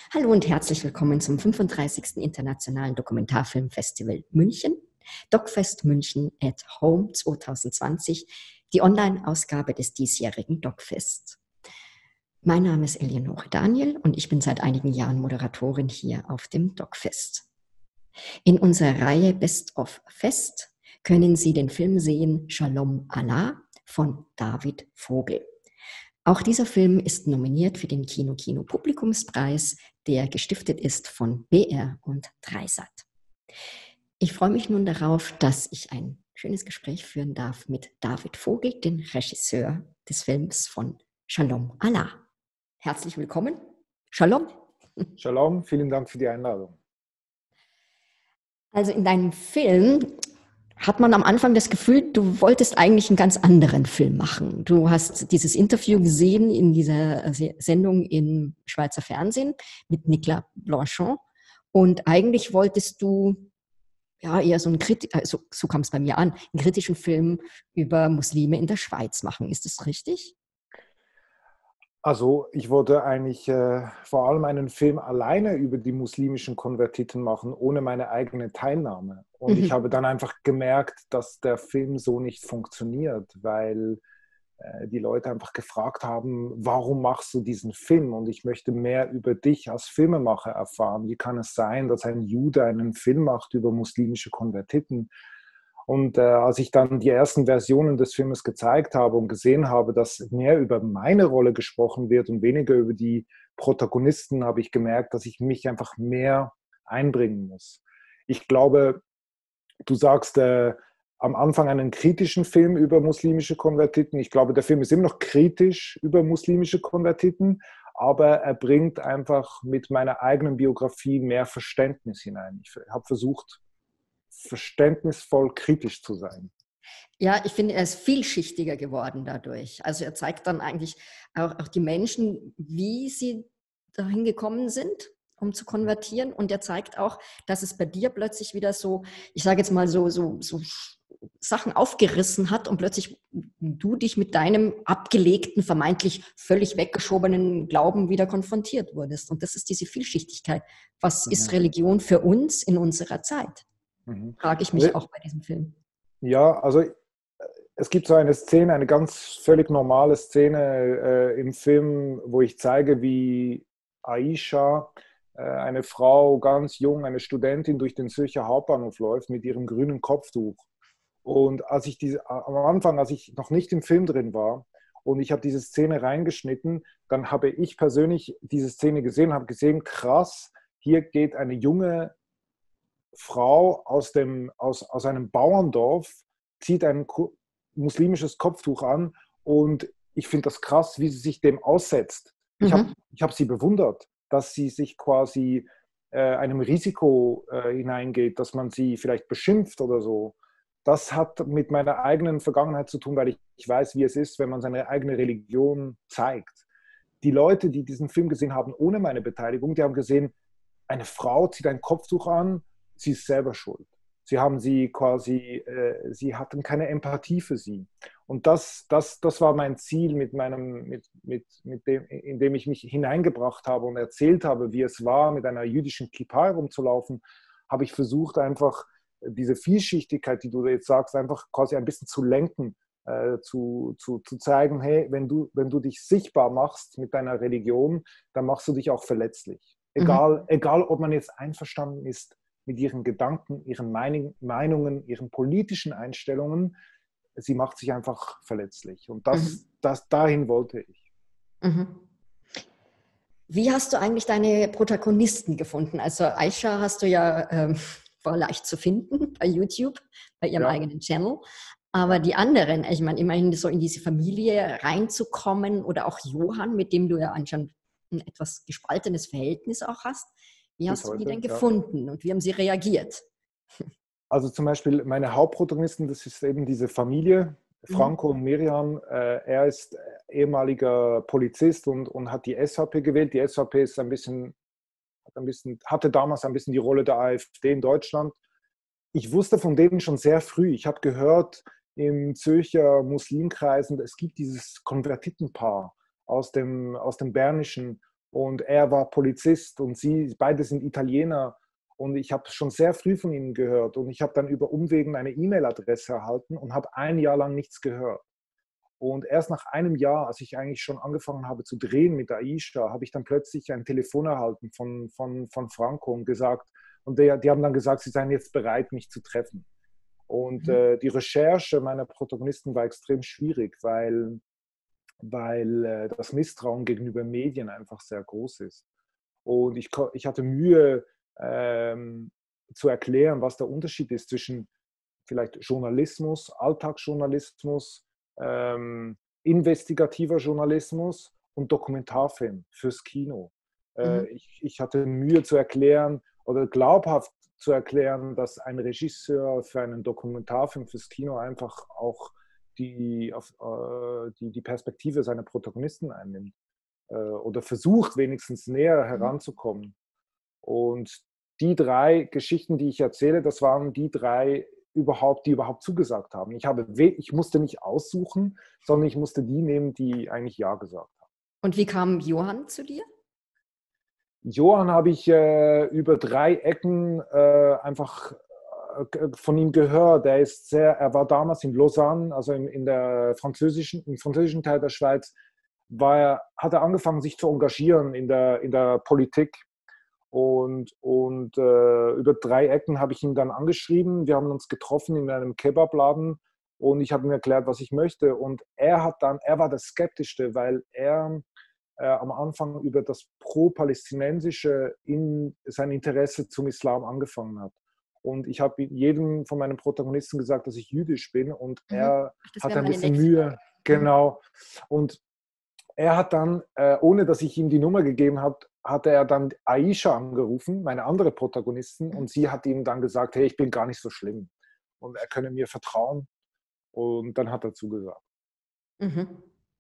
Hallo und herzlich willkommen zum 35. Internationalen Dokumentarfilmfestival München, DocFest München at Home 2020, die Online-Ausgabe des diesjährigen DocFest. Mein Name ist Eleonore Daniel und ich bin seit einigen Jahren Moderatorin hier auf dem DocFest. In unserer Reihe Best of Fest können Sie den Film sehen Shalom Allah von David Vogel. Auch dieser Film ist nominiert für den Kino-Publikumspreis, der gestiftet ist von BR und Dreisat. Ich freue mich nun darauf, dass ich ein schönes Gespräch führen darf mit David Vogel, dem Regisseur des Films von Shalom Allah. Herzlich willkommen. Shalom. Shalom, vielen Dank für die Einladung. Also in deinem Film hat man am Anfang das Gefühl, du wolltest eigentlich einen ganz anderen Film machen. Du hast dieses Interview gesehen in dieser Sendung im Schweizer Fernsehen mit Nicolas Blanchon und eigentlich wolltest du ja eher so so kam es bei mir an, einen kritischen Film über Muslime in der Schweiz machen. Ist das richtig? Also ich wollte eigentlich vor allem einen Film alleine über die muslimischen Konvertiten machen, ohne meine eigene Teilnahme. Und ich habe dann einfach gemerkt, dass der Film so nicht funktioniert, weil die Leute einfach gefragt haben, warum machst du diesen Film? Und ich möchte mehr über dich als Filmemacher erfahren. Wie kann es sein, dass ein Jude einen Film macht über muslimische Konvertiten? Und als ich dann die ersten Versionen des Filmes gezeigt habe und gesehen habe, dass mehr über meine Rolle gesprochen wird und weniger über die Protagonisten, habe ich gemerkt, dass ich mich einfach mehr einbringen muss. Ich glaube, du sagst am Anfang einen kritischen Film über muslimische Konvertiten. Ich glaube, der Film ist immer noch kritisch über muslimische Konvertiten, aber er bringt einfach mit meiner eigenen Biografie mehr Verständnis hinein. Ich habe versucht, verständnisvoll kritisch zu sein. Ja, ich finde, er ist vielschichtiger geworden dadurch. Also er zeigt dann eigentlich auch die Menschen, wie sie dahin gekommen sind, um zu konvertieren. Und er zeigt auch, dass es bei dir plötzlich wieder so, ich sage jetzt mal so Sachen aufgerissen hat und plötzlich du dich mit deinem abgelegten, vermeintlich völlig weggeschobenen Glauben wieder konfrontiert wurdest. Und das ist diese Vielschichtigkeit. Was ist Religion für uns in unserer Zeit? Frage ich mich auch bei diesem Film. Ja, also es gibt so eine Szene, eine ganz völlig normale Szene im Film, wo ich zeige, wie Aisha, eine Frau, ganz jung, eine Studentin, durch den Zürcher Hauptbahnhof läuft mit ihrem grünen Kopftuch. Und am Anfang, als ich noch nicht im Film drin war und ich habe diese Szene reingeschnitten, dann habe ich persönlich diese Szene gesehen, habe gesehen, krass, hier geht eine junge Frau aus einem Bauerndorf, zieht ein muslimisches Kopftuch an und ich finde das krass, wie sie sich dem aussetzt. Ich hab sie bewundert, dass sie sich quasi einem Risiko hineingeht, dass man sie vielleicht beschimpft oder so. Das hat mit meiner eigenen Vergangenheit zu tun, weil ich weiß, wie es ist, wenn man seine eigene Religion zeigt. Die Leute, die diesen Film gesehen haben ohne meine Beteiligung, die haben gesehen, eine Frau zieht ein Kopftuch an, sie ist selber schuld. Sie haben sie quasi, sie hatten keine Empathie für sie. Und das war mein Ziel indem ich mich hineingebracht habe und erzählt habe, wie es war, mit einer jüdischen Kippa herumzulaufen, habe ich versucht, einfach diese Vielschichtigkeit, die du jetzt sagst, einfach quasi ein bisschen zu lenken, zu zeigen, hey, wenn du dich sichtbar machst mit deiner Religion, dann machst du dich auch verletzlich. Egal, ob man jetzt einverstanden ist mit ihren Gedanken, ihren Meinungen, ihren politischen Einstellungen, sie macht sich einfach verletzlich. Und dahin wollte ich. Wie hast du eigentlich deine Protagonisten gefunden? Also Aisha hast du ja war leicht zu finden bei YouTube, bei ihrem eigenen Channel. Aber die anderen, ich meine, immerhin so in diese Familie reinzukommen oder auch Johann, mit dem du ja anscheinend ein etwas gespaltenes Verhältnis auch hast. Wie hast du die denn gefunden und wie haben sie reagiert? Also zum Beispiel meine Hauptprotagonisten, das ist eben diese Familie, Franco und Miriam. Er ist ehemaliger Polizist und hat die SVP gewählt. Die SVP ist hatte damals ein bisschen die Rolle der AfD in Deutschland. Ich wusste von denen schon sehr früh. Ich habe gehört, im Zürcher Muslimkreisen, es gibt dieses Konvertitenpaar aus dem Bernischen Und er war Polizist und sie, beide sind Italiener. Und ich habe schon sehr früh von ihnen gehört. Und ich habe dann über Umwegen eine E-Mail-Adresse erhalten und habe ein Jahr lang nichts gehört. Und erst nach einem Jahr, als ich eigentlich schon angefangen habe zu drehen mit Aisha, habe ich dann plötzlich ein Telefon erhalten von Franco und gesagt, und die haben dann gesagt, sie seien jetzt bereit, mich zu treffen. Und die Recherche meiner Protagonisten war extrem schwierig, weil das Misstrauen gegenüber Medien einfach sehr groß ist. Und ich hatte Mühe zu erklären, was der Unterschied ist zwischen vielleicht Journalismus, Alltagsjournalismus, investigativer Journalismus und Dokumentarfilm fürs Kino. Ich hatte Mühe zu erklären oder glaubhaft zu erklären, dass ein Regisseur für einen Dokumentarfilm fürs Kino einfach auch die Perspektive seiner Protagonisten einnimmt oder versucht wenigstens näher heranzukommen. Und die 3 Geschichten, die ich erzähle, das waren die 3 die überhaupt zugesagt haben. Ich musste nicht aussuchen, sondern ich musste die nehmen, die eigentlich Ja gesagt haben. Und wie kam Johann zu dir? Johann habe ich über 3 Ecken einfach von ihm gehört. Er war damals in Lausanne, also im französischen Teil der Schweiz, hat er angefangen, sich zu engagieren in der Politik. Und über 3 Ecken habe ich ihn dann angeschrieben. Wir haben uns getroffen in einem Kebabladen und ich habe ihm erklärt, was ich möchte. Und er war das Skeptischste, weil er am Anfang über das Pro-Palästinensische sein Interesse zum Islam angefangen hat. Und ich habe jedem von meinen Protagonisten gesagt, dass ich jüdisch bin und er hat ein bisschen Mühe. Genau. Und er hat dann, ohne dass ich ihm die Nummer gegeben habe, hatte er dann Aisha angerufen, meine andere Protagonistin, und sie hat ihm dann gesagt, hey, ich bin gar nicht so schlimm und er könne mir vertrauen. Und dann hat er zugesagt. Mhm.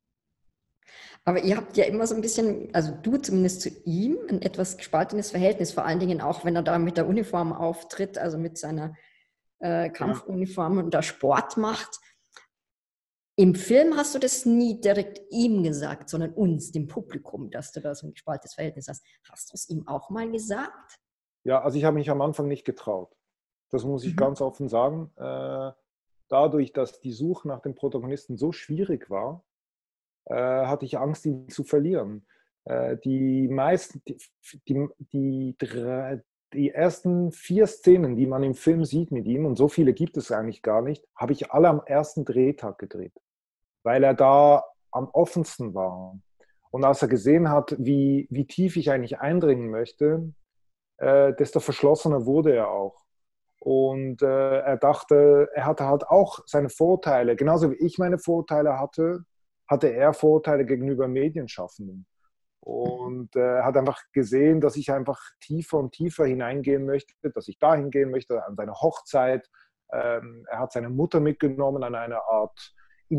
Aber ihr habt ja immer so ein bisschen, also du zumindest zu ihm, ein etwas gespaltenes Verhältnis, vor allen Dingen auch, wenn er da mit der Uniform auftritt, also mit seiner Kampfuniform und da Sport macht. Im Film hast du das nie direkt ihm gesagt, sondern uns, dem Publikum, dass du da so ein gespaltenes Verhältnis hast. Hast du es ihm auch mal gesagt? Ja, also ich habe mich am Anfang nicht getraut. Das muss ich ganz offen sagen. Dadurch, dass die Suche nach dem Protagonisten so schwierig war, hatte ich Angst, ihn zu verlieren. Die ersten 4 Szenen, die man im Film sieht mit ihm, und so viele gibt es eigentlich gar nicht, habe ich alle am ersten Drehtag gedreht, weil er da am offensten war. Und als er gesehen hat, wie tief ich eigentlich eindringen möchte, desto verschlossener wurde er auch. Und er dachte, er hatte halt auch seine Vorteile. Genauso wie ich meine Vorteile hatte, hatte er Vorteile gegenüber Medienschaffenden. Und er hat einfach gesehen, dass ich einfach tiefer und tiefer hineingehen möchte, dass ich dahin gehen möchte, an seine Hochzeit. Er hat seine Mutter mitgenommen an eine Art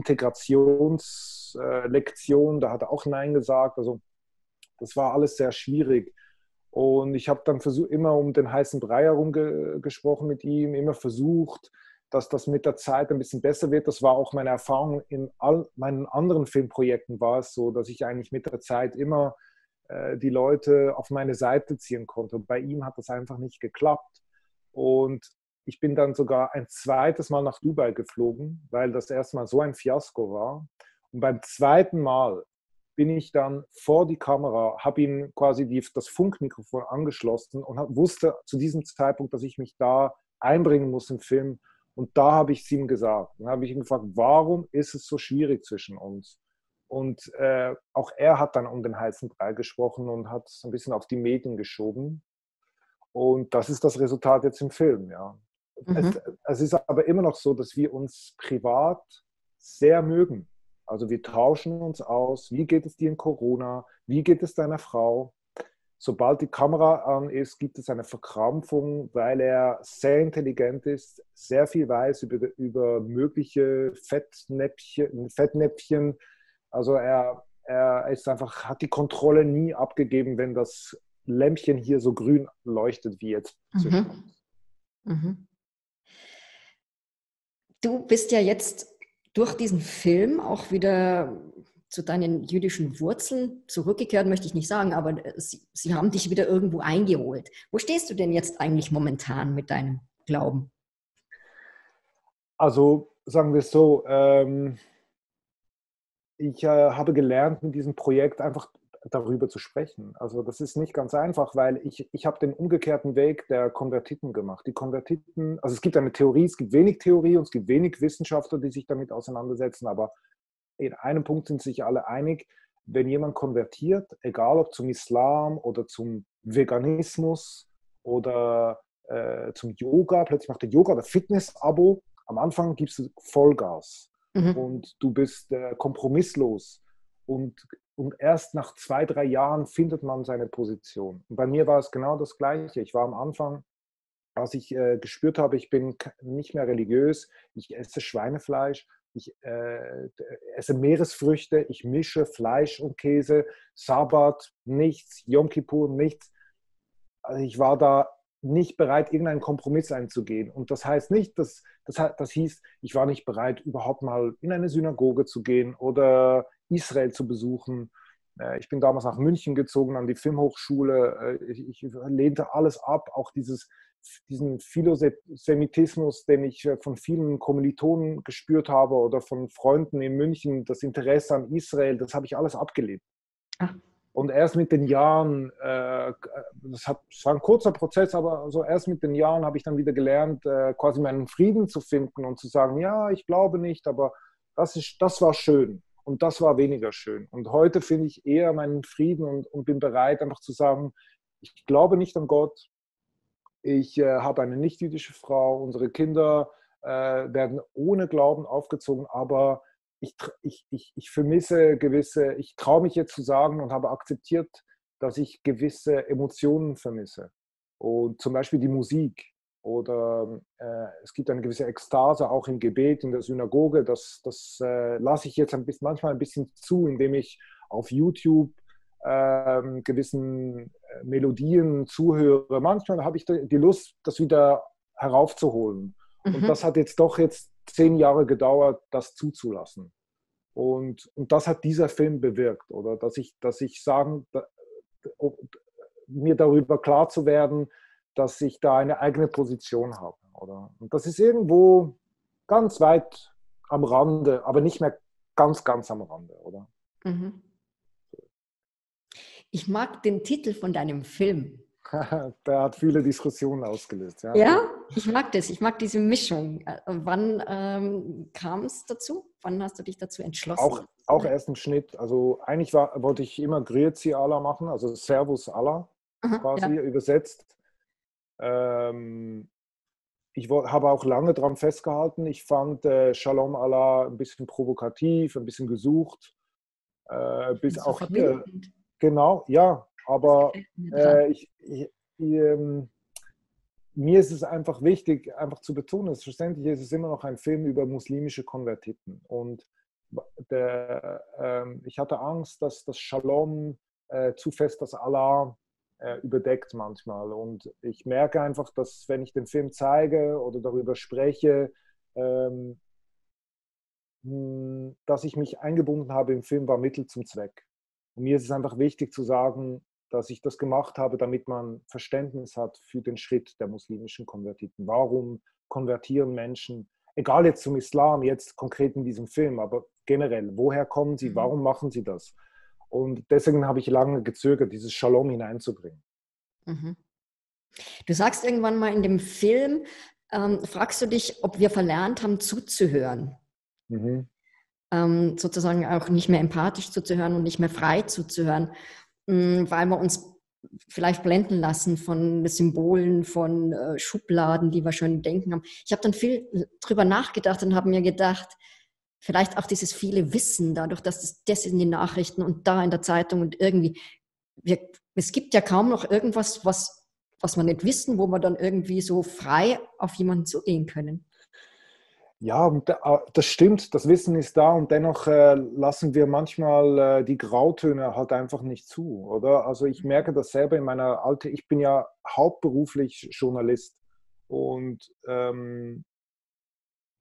Integrationslektion. Da hat er auch Nein gesagt. Also das war alles sehr schwierig. Und ich habe dann immer um den heißen Brei herum gesprochen mit ihm, immer versucht, dass das mit der Zeit ein bisschen besser wird. Das war auch meine Erfahrung in all meinen anderen Filmprojekten, war es so, dass ich eigentlich mit der Zeit immer die Leute auf meine Seite ziehen konnte. Und bei ihm hat das einfach nicht geklappt. Und ich bin dann sogar ein zweites Mal nach Dubai geflogen, weil das erste Mal so ein Fiasko war. Und beim zweiten Mal bin ich dann vor die Kamera, habe ihm quasi das Funkmikrofon angeschlossen und wusste zu diesem Zeitpunkt, dass ich mich da einbringen muss im Film. Und da habe ich es ihm gesagt. Dann habe ich ihn gefragt, warum ist es so schwierig zwischen uns? Und auch er hat dann um den heißen Brei gesprochen und hat es ein bisschen auf die Medien geschoben. Und das ist das Resultat jetzt im Film, ja. Es ist aber immer noch so, dass wir uns privat sehr mögen. Also wir tauschen uns aus, wie geht es dir in Corona, wie geht es deiner Frau. Sobald die Kamera an ist, gibt es eine Verkrampfung, weil er sehr intelligent ist, sehr viel weiß über mögliche Fettnäpfchen. Also er ist einfach, hat die Kontrolle nie abgegeben, wenn das Lämpchen hier so grün leuchtet wie jetzt zwischen uns. Du bist ja jetzt durch diesen Film auch wieder zu deinen jüdischen Wurzeln zurückgekehrt, möchte ich nicht sagen, aber sie haben dich wieder irgendwo eingeholt. Wo stehst du denn jetzt eigentlich momentan mit deinem Glauben? Also sagen wir es so, ich habe gelernt, mit diesem Projekt einfach darüber zu sprechen. Also das ist nicht ganz einfach, weil ich habe den umgekehrten Weg der Konvertiten gemacht. Die Konvertiten, also es gibt eine Theorie, es gibt wenig Theorie und es gibt wenig Wissenschaftler, die sich damit auseinandersetzen, aber in einem Punkt sind sich alle einig, wenn jemand konvertiert, egal ob zum Islam oder zum Veganismus oder zum Yoga, plötzlich macht er Yoga oder Fitness-Abo, am Anfang gibst du Vollgas Mhm. und du bist kompromisslos und erst nach 2, 3 Jahren findet man seine Position. Und bei mir war es genau das Gleiche. Ich war am Anfang, als ich gespürt habe, ich bin nicht mehr religiös, ich esse Schweinefleisch, ich esse Meeresfrüchte, ich mische Fleisch und Käse, Sabbat, nichts, Yom Kippur, nichts. Also ich war da nicht bereit, irgendeinen Kompromiss einzugehen. Und das heißt nicht, das hieß, ich war nicht bereit, überhaupt mal in eine Synagoge zu gehen oder Israel zu besuchen. Ich bin damals nach München gezogen, an die Filmhochschule. Ich lehnte alles ab, auch diesen Philosemitismus, den ich von vielen Kommilitonen gespürt habe oder von Freunden in München, das Interesse an Israel, das habe ich alles abgelehnt. Ah. Und erst mit den Jahren, das war ein kurzer Prozess, aber so erst mit den Jahren habe ich dann wieder gelernt, quasi meinen Frieden zu finden und zu sagen, ja, ich glaube nicht, aber das war schön und das war weniger schön. Und heute finde ich eher meinen Frieden und bin bereit, einfach zu sagen, ich glaube nicht an Gott, ich habe eine nicht-jüdische Frau, unsere Kinder werden ohne Glauben aufgezogen, aber ich vermisse gewisse, ich traue mich jetzt zu sagen und habe akzeptiert, dass ich gewisse Emotionen vermisse. Und zum Beispiel die Musik oder es gibt eine gewisse Ekstase auch im Gebet, in der Synagoge. Das lasse ich jetzt manchmal ein bisschen zu, indem ich auf YouTube gewissen Melodien zuhöre. Manchmal habe ich die Lust, das wieder heraufzuholen. Und das Mhm. hat jetzt 10 Jahre gedauert, das zuzulassen. Und das hat dieser Film bewirkt, oder dass ich sagen, mir darüber klar zu werden, dass ich da eine eigene Position habe. Oder? Und das ist irgendwo ganz weit am Rande, aber nicht mehr ganz, ganz am Rande, oder? Mhm. Ich mag den Titel von deinem Film. Der hat viele Diskussionen ausgelöst. Ja, Ja, ich mag das. Ich mag diese Mischung. Wann kam es dazu? Wann hast du dich dazu entschlossen? auch erst im Schnitt. Also eigentlich wollte ich immer Grüezi Allah machen, also Servus Allah Aha, quasi ja. übersetzt. Ähm, ich habe auch lange daran festgehalten. Ich fand Shalom Allah ein bisschen provokativ, ein bisschen gesucht. Bis Und so auch hier, verbindend. genau, ja. Das Aber gefällt mir dran. mir ist es einfach wichtig, einfach zu betonen, selbstverständlich ist es immer noch ein Film über muslimische Konvertiten. Und ich hatte Angst, dass das Shalom zu fest das Allah überdeckt manchmal. Und ich merke einfach, dass wenn ich den Film zeige oder darüber spreche, ähm, dass ich mich eingebunden habe im Film, war Mittel zum Zweck. Und mir ist es einfach wichtig zu sagen, dass ich das gemacht habe, damit man Verständnis hat für den Schritt der muslimischen Konvertiten. Warum konvertieren Menschen, egal jetzt zum Islam, jetzt konkret in diesem Film, aber generell, woher kommen sie, Mhm. warum machen sie das? Und deswegen habe ich lange gezögert, dieses Shalom hineinzubringen. Mhm. Du sagst irgendwann mal in dem Film, fragst du dich, ob wir verlernt haben, zuzuhören. Mhm. Sozusagen auch nicht mehr empathisch zuzuhören und nicht mehr frei zuzuhören, weil wir uns vielleicht blenden lassen von Symbolen, von Schubladen, die wir schon denken haben. Ich habe dann viel drüber nachgedacht und habe mir gedacht, vielleicht auch dieses viele Wissen, dadurch, dass das in den Nachrichten und da in der Zeitung und irgendwie, es gibt ja kaum noch irgendwas, was wir nicht wissen, wo wir dann irgendwie so frei auf jemanden zugehen können. Ja, und das stimmt, das Wissen ist da und dennoch lassen wir manchmal die Grautöne halt einfach nicht zu, oder? Also ich merke das selber ich bin ja hauptberuflich Journalist und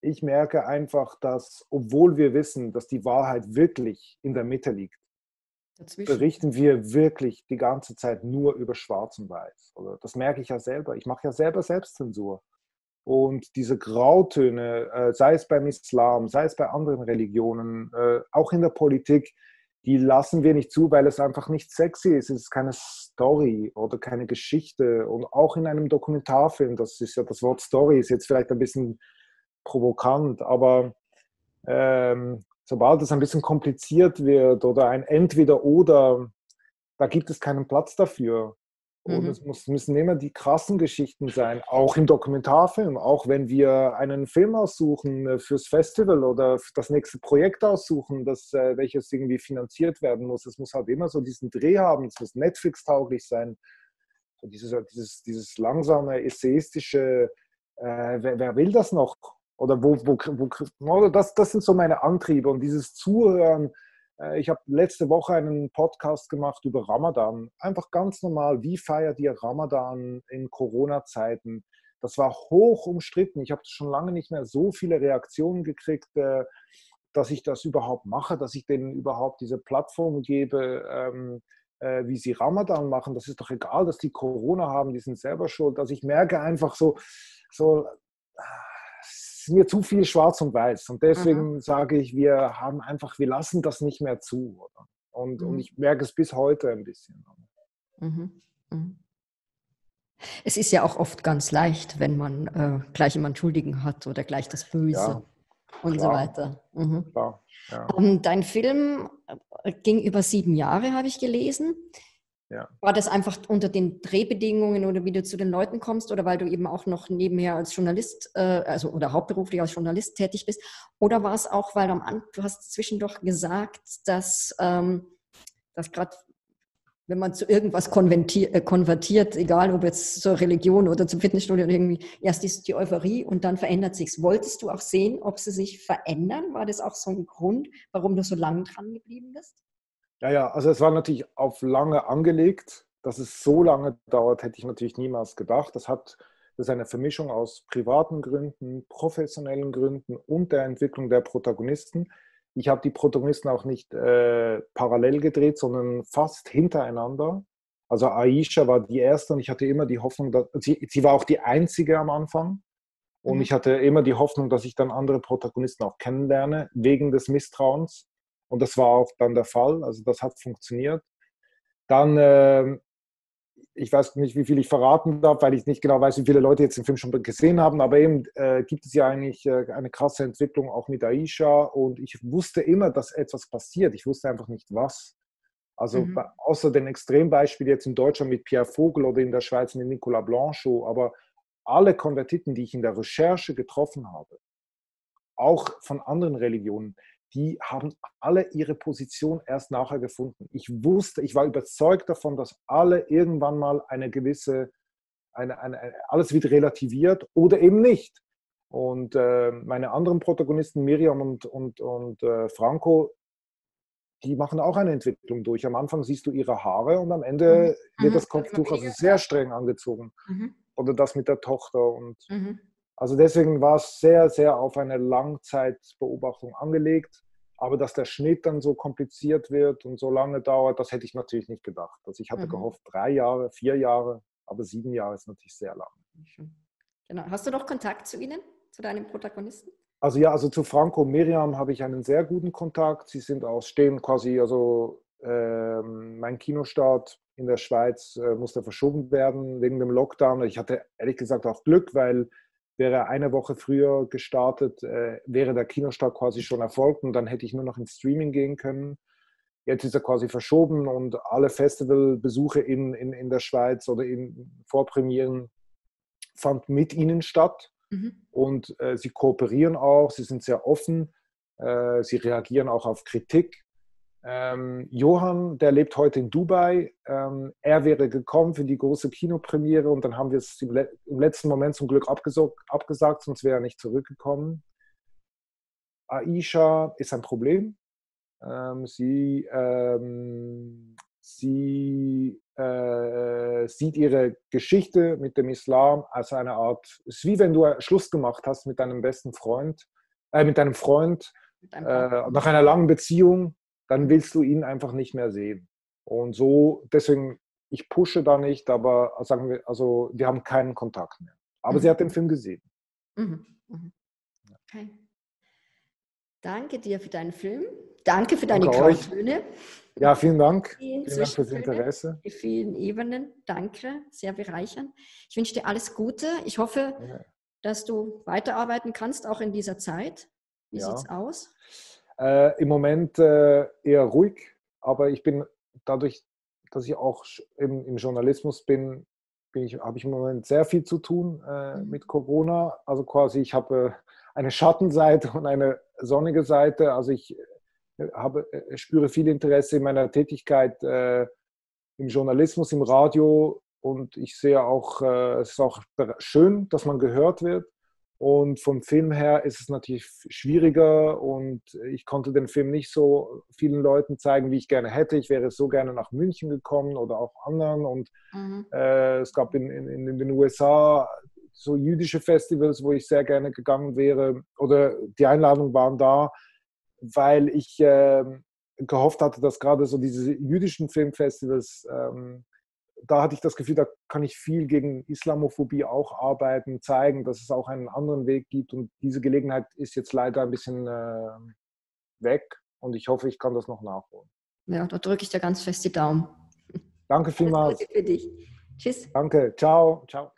ich merke einfach, dass, obwohl wir wissen, dass die Wahrheit wirklich in der Mitte liegt, Dazwischen. berichten wir wirklich die ganze Zeit nur über Schwarz und Weiß. Oder das merke ich ja selber. Ich mache ja selber Selbstzensur. Und diese Grautöne, sei es beim Islam, sei es bei anderen Religionen, auch in der Politik, die lassen wir nicht zu, weil es einfach nicht sexy ist. Es ist keine Story oder keine Geschichte. Und auch in einem Dokumentarfilm, das ist ja das Wort Story, ist jetzt vielleicht ein bisschen provokant, aber sobald es ein bisschen kompliziert wird oder ein Entweder-Oder, da gibt es keinen Platz dafür. Und es müssen immer die krassen Geschichten sein, auch im Dokumentarfilm, auch wenn wir einen Film aussuchen fürs Festival oder das nächste Projekt aussuchen, welches irgendwie finanziert werden muss. Es muss halt immer so diesen Dreh haben, es muss Netflix-tauglich sein. So dieses langsame, essayistische, wer will das noch? Oder oder das sind so meine Antriebe und dieses Zuhören. Ich habe letzte Woche einen Podcast gemacht über Ramadan. Einfach ganz normal, wie feiert ihr Ramadan in Corona-Zeiten? Das war hoch umstritten. Ich habe schon lange nicht mehr so viele Reaktionen gekriegt, dass ich das überhaupt mache, dass ich denen überhaupt diese Plattform gebe, wie sie Ramadan machen. Das ist doch egal, dass die Corona haben, die sind selber schuld. Also ich merke einfach so es ist mir zu viel schwarz und weiß. Und deswegen sage ich, wir lassen das nicht mehr zu. Oder? Und ich merke es bis heute ein bisschen. Mhm. Mhm. Es ist ja auch oft ganz leicht, wenn man gleich jemanden Schuldigen hat oder gleich das Böse Ja, und so klar, weiter. klar. Ja, Dein Film ging über 7 Jahre, habe ich gelesen. ja. War das einfach unter den Drehbedingungen oder wie du zu den Leuten kommst oder weil du eben auch noch nebenher als Journalist, also oder hauptberuflich als Journalist tätig bist? Oder war es auch, weil du hast zwischendurch gesagt, dass gerade wenn man zu irgendwas konvertiert, egal ob jetzt zur Religion oder zum Fitnessstudio oder irgendwie, erst ist die Euphorie und dann verändert sich's. Wolltest du auch sehen, ob sie sich verändern? War das auch so ein Grund, warum du so lange dran geblieben bist? Ja, also es war natürlich auf lange angelegt. Dass es so lange dauert, hätte ich natürlich niemals gedacht. Das ist eine Vermischung aus privaten Gründen, professionellen Gründen und der Entwicklung der Protagonisten. Ich habe die Protagonisten auch nicht parallel gedreht, sondern fast hintereinander. Also Aisha war die erste und ich hatte immer die Hoffnung, dass sie war auch die einzige am Anfang. Und ich hatte immer die Hoffnung, dass ich dann andere Protagonisten auch kennenlerne, wegen des Misstrauens. Und das war auch dann der Fall. Also das hat funktioniert. Dann, ich weiß nicht, wie viel ich verraten darf, weil ich nicht genau weiß, wie viele Leute jetzt den Film schon gesehen haben, aber eben gibt es ja eigentlich eine krasse Entwicklung auch mit Aisha und ich wusste immer, dass etwas passiert. Ich wusste einfach nicht, was. Also außer den Extrembeispielen jetzt in Deutschland mit Pierre Vogel oder in der Schweiz mit Nicolas Blanchot, aber alle Konvertiten, die ich in der Recherche getroffen habe, auch von anderen Religionen, die haben alle ihre Position erst nachher gefunden. Ich war überzeugt davon, dass alle irgendwann mal eine gewisse, alles wird relativiert oder eben nicht. Und meine anderen Protagonisten, Miriam und Franco, die machen auch eine Entwicklung durch. Am Anfang siehst du ihre Haare und am Ende wird das Kopftuch also sehr streng angezogen. Oder das mit der Tochter. Und also deswegen war es sehr, sehr auf eine Langzeitbeobachtung angelegt. Aber dass der Schnitt dann so kompliziert wird und so lange dauert, das hätte ich natürlich nicht gedacht. Also ich hatte gehofft 3 Jahre, 4 Jahre, aber 7 Jahre ist natürlich sehr lang. Genau. Hast du noch Kontakt zu ihnen, zu deinen Protagonisten? Also ja, also zu Franco und Miriam habe ich einen sehr guten Kontakt. Sie sind stehen quasi, also mein Kinostart in der Schweiz musste verschoben werden wegen dem Lockdown. Ich hatte ehrlich gesagt auch Glück, weil wäre eine Woche früher gestartet, wäre der Kinostart quasi schon erfolgt und dann hätte ich nur noch ins Streaming gehen können. Jetzt ist er quasi verschoben und alle Festivalbesuche in der Schweiz oder in Vorpremieren fand mit ihnen statt. Und sie kooperieren auch, sie sind sehr offen, sie reagieren auch auf Kritik. Johann, der lebt heute in Dubai. Er wäre gekommen für die große Kinopremiere und dann haben wir es im letzten Moment zum Glück abgesagt, sonst wäre er nicht zurückgekommen. Aisha ist ein Problem. Sie sieht ihre Geschichte mit dem Islam als eine Art, es ist wie wenn du Schluss gemacht hast mit deinem besten Freund mit deinem Freund, Mit deinem Partner. nach einer langen Beziehung, dann willst du ihn einfach nicht mehr sehen. Und so, deswegen, ich pushe da nicht, aber sagen wir, also wir haben keinen Kontakt mehr. Aber sie Mhm. hat den Film gesehen. Mhm. Mhm. Okay. Danke dir für deinen Film. Danke für deine Danke euch. Grautöne. Ja, vielen Dank. Die Vielen Dank fürs Zwischentöne, Interesse. die vielen Ebenen. Danke, sehr bereichernd. Ich wünsche dir alles Gute. Ich hoffe, Ja. dass du weiterarbeiten kannst, auch in dieser Zeit. Wie sieht Ja. es aus? Im Moment eher ruhig, aber ich bin dadurch, dass ich auch im Journalismus bin, habe ich im Moment sehr viel zu tun mit Corona. Also quasi, ich habe eine Schattenseite und eine sonnige Seite. Also ich spüre viel Interesse in meiner Tätigkeit im Journalismus, im Radio und ich sehe auch, es ist auch schön, dass man gehört wird. Und vom Film her ist es natürlich schwieriger und ich konnte den Film nicht so vielen Leuten zeigen, wie ich gerne hätte. Ich wäre so gerne nach München gekommen oder auch anderen. Und es gab in den USA so jüdische Festivals, wo ich sehr gerne gegangen wäre. Oder die Einladungen waren da, weil ich gehofft hatte, dass gerade so diese jüdischen Filmfestivals da hatte ich das Gefühl, da kann ich viel gegen Islamophobie auch arbeiten, zeigen, dass es auch einen anderen Weg gibt. Und diese Gelegenheit ist jetzt leider ein bisschen weg. Und ich hoffe, ich kann das noch nachholen. Ja, da drücke ich dir ganz fest die Daumen. Danke Alles Gute vielmals. für dich. Tschüss. Danke. Ciao. Ciao.